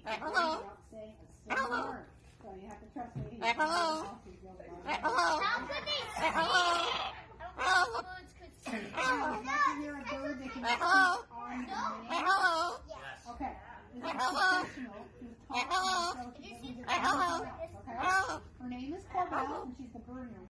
without saying a single word. So you have to trust me. How could they speak? If you hear a bird, they can speak on demand. Yes. Okay. This is professional. Who's talking, so she doesn't get okay? Her name is Corbell, and she's the bird